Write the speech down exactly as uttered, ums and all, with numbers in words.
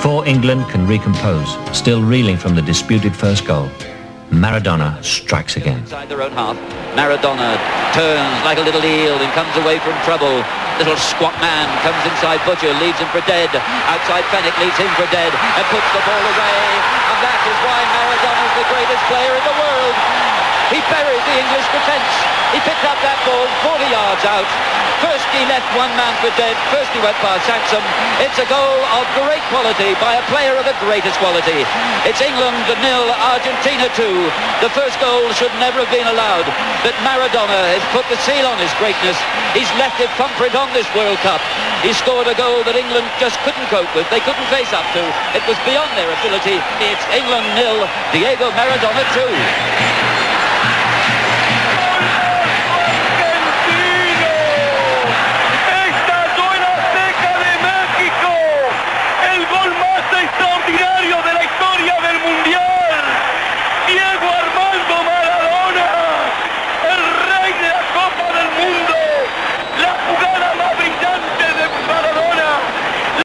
Before England can recompose, still reeling from the disputed first goal, Maradona strikes again. Inside their own half, Maradona turns like a little eel and comes away from trouble. Little squat man comes inside Butcher, leaves him for dead. Outside Fenwick leaves him for dead and puts the ball away. And that is why Maradona's the greatest player in the world. He buried the English defence. He picked up that ball forty yards out. First he left one man for dead. First he went past Sansom. It's a goal of great quality by a player of the greatest quality. It's England nil, Argentina two. The first goal should never have been allowed. But Maradona has put the seal on his greatness. He's left it thumbprint on this World Cup. He scored a goal that England just couldn't cope with. They couldn't face up to. It was beyond their ability. It's England nil, Diego Maradona two.